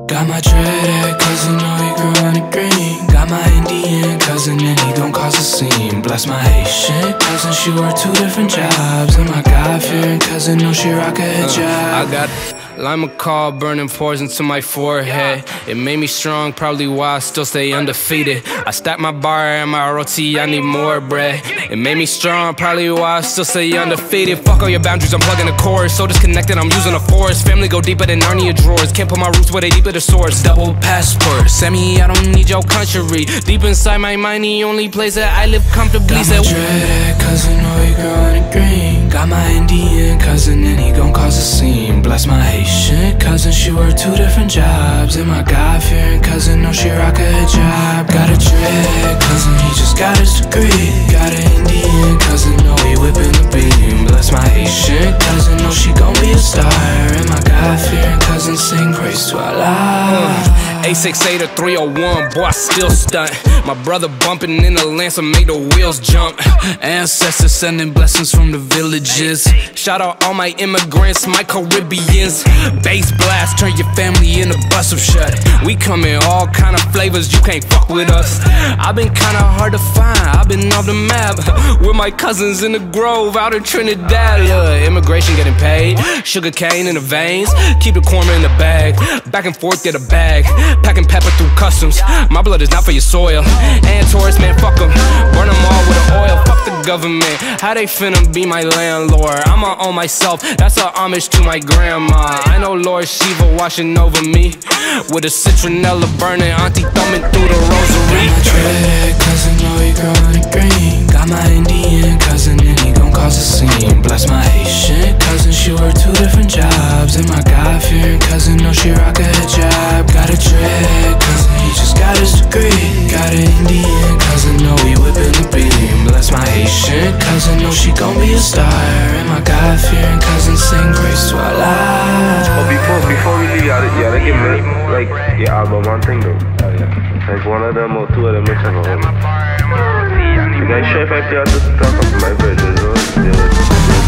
Got my dreadhead cousin, know he grew on the green. Got my Indian cousin and he gon' cause a scene. Bless my Haitian cousin, she work 2 different jobs. And my God-fearing cousin, know she rock a hijab. I got Limacol burning pores into my forehead. It made me strong, probably why I still stay undefeated. I stack my Barra and my roti, I need more bread. It made me strong, probably why I still stay undefeated. Fuck all your boundaries, I'm plugging the chord. So disconnected, I'm using a forest. Family go deeper than Narnia drawers. Can't put my roots where they deeper the swords. Double passport, Sammy, I don't need your country. Deep inside my mind, the only place that I live comfortably. Got my dreadhead cousin, know he grew on the green. Got my Indian cousin and he gon' cause a scene. Bless my Haitian cousin, she work 2 different jobs. And my God-fearing cousin, know she rock a hijab. Got a dreadhead cousin, he just got his degree. Got an Indian cousin, know he whipping the beam. Bless my Haitian cousin, know she gon' be a star. And my God-fearing cousin, sing praise to Allah. 868 or 301, boy, I still stunt. My brother bumping in the Lancer, make the wheels jump. Ancestors sending blessings from the villages. Shout out all my immigrants, my Caribbeans. Bass blast, turn your family into bust of shut. We come in all kind of flavors, you can't fuck with us. I've been kinda hard to find, I've been off the map. With my cousins in the Grove, out in Trinidad. Look, immigration getting paid, sugar cane in the veins. Keep the korma in the bag, back and forth get a bag. Packing pepper through customs, my blood is not for your soil. And tourists, man, fuck them, burn them all with the oil. Fuck the government, how they finna be my landlord? I'ma own myself, that's a homage to my grandma. I know Lord Shiva watching over me, with a citronella burning, auntie thumbing through the rosary. Got my dreadhead cousin, know he grew on the green. Got my Indian cousin and he gon' cause a scene. Bless my Haitian cousin, she work 2 different jobs. And my God-fearing cousin, know she rock a hijab. Got a dreadhead cousin, he just got his degree. Got an Indian cousin, know he whipping the beam. Bless my Haitian cousin, know she gon' be a star. And my God-fearing cousin, sing praise to Allah. But before we leave, y'all give me like your album one thing though. Like 1 of them or 2 of them mix up a whole. You guys sure if I have to talk up my version, though?